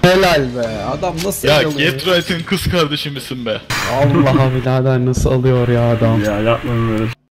Helal be. Adam nasıl Ya alıyor? Get Right'ın kız kardeşi misin be? Allah birader nasıl alıyor ya adam. Ya yapmayın böyle.